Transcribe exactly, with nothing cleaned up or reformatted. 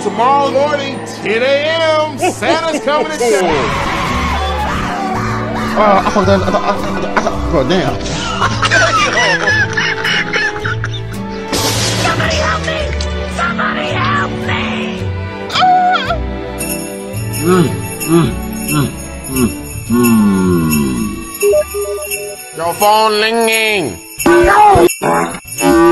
tomorrow morning, ten A M Santa's coming to town. Uh, I thought that. I thought, I thought, I thought, oh, damn. Somebody help me! Somebody help me! Mm, mm, mm, mm, mm. Your phone ringing. No!